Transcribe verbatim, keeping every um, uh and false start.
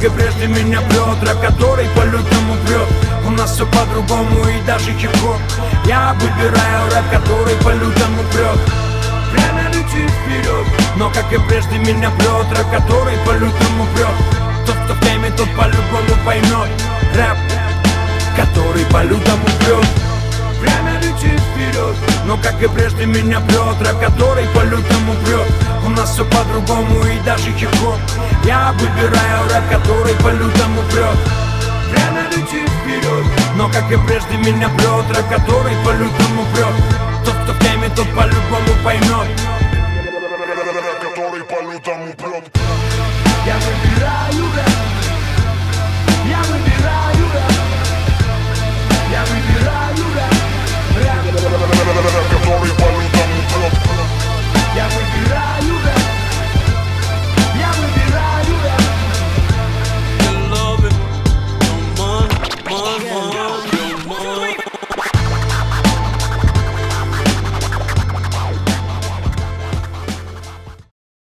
как и прежде меня прет рэп, который по-лютому прет. У нас все по-другому и даже хип-хоп. Я выбираю рэп, который по-лютому прет. Время летит вперед, но как и прежде меня прет рэп, который по-лютому прет. Тот, кто в теме, тот по-любому поймет. Рэп, который по-лютому прет. Время летит вперед, но как и прежде меня прет рэп, который по-лютому прет. У нас все по-другому и даже хип-хоп. Я выбираю рэп, который по-лютому прет. Время летит вперед, но как и прежде меня прет рэп, который по-лютому прет. Тот, кто в теме, тот по-любому поймет. Который по-лютому прет. Я выбираю